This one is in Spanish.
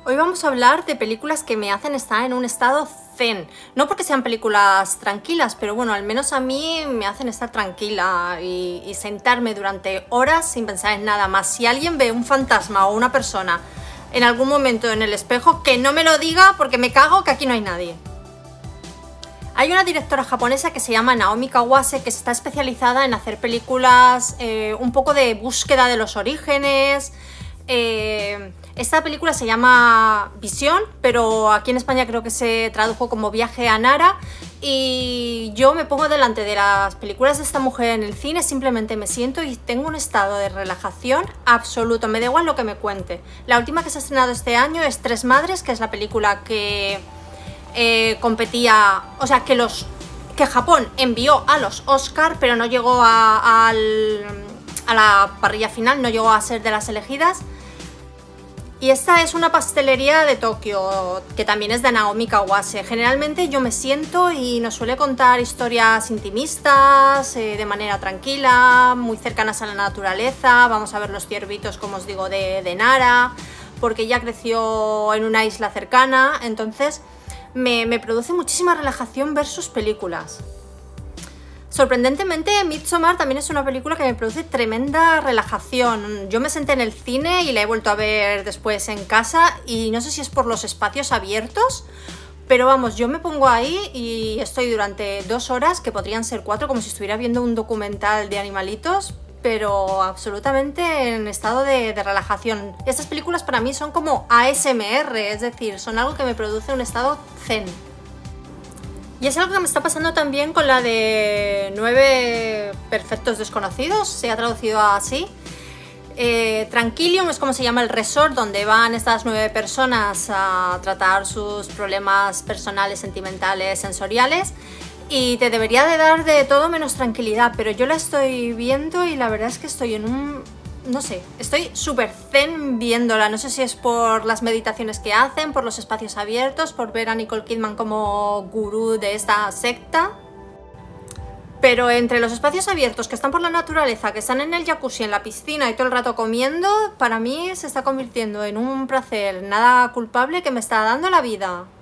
Hoy vamos a hablar de películas que me hacen estar en un estado zen. No porque sean películas tranquilas, pero bueno, al menos a mí me hacen estar tranquila y sentarme durante horas sin pensar en nada más. Si alguien ve un fantasma o una persona en algún momento en el espejo, que no me lo diga porque me cago que aquí no hay nadie. Hay una directora japonesa que se llama Naomi Kawase que está especializada en hacer películas un poco de búsqueda de los orígenes. Esta película se llama Visión, pero aquí en España creo que se tradujo como Viaje a Nara. Y yo me pongo delante de las películas de esta mujer en el cine, simplemente me siento y tengo un estado de relajación absoluto, me da igual lo que me cuente. La última que se ha estrenado este año es Tres Madres, que es la película que competía, o sea, que Japón envió a los Oscar, pero no llegó a la parrilla final, no llegó a ser de las elegidas. Y esta es una pastelería de Tokio, que también es de Naomi Kawase. Generalmente yo me siento y nos suele contar historias intimistas, de manera tranquila, muy cercanas a la naturaleza. Vamos a ver los ciervitos, como os digo, de Nara, porque ella creció en una isla cercana, entonces me produce muchísima relajación ver sus películas. Sorprendentemente, Midsommar también es una película que me produce tremenda relajación. Yo me senté en el cine y la he vuelto a ver después en casa y no sé si es por los espacios abiertos, pero vamos, yo me pongo ahí y estoy durante 2 horas, que podrían ser 4, como si estuviera viendo un documental de animalitos, pero absolutamente en estado de relajación. Estas películas para mí son como ASMR, es decir, son algo que me produce un estado zen. Y es algo que me está pasando también con la de 9 perfectos desconocidos, se ha traducido así. Tranquilium es como se llama el resort donde van estas 9 personas a tratar sus problemas personales, sentimentales, sensoriales. Y te debería de dar de todo menos tranquilidad, pero yo la estoy viendo y la verdad es que estoy en un... no sé, estoy súper zen viéndola. No sé si es por las meditaciones que hacen, por los espacios abiertos, por ver a Nicole Kidman como gurú de esta secta. Pero entre los espacios abiertos que están por la naturaleza, que están en el jacuzzi, en la piscina y todo el rato comiendo, para mí se está convirtiendo en un placer nada culpable que me está dando la vida.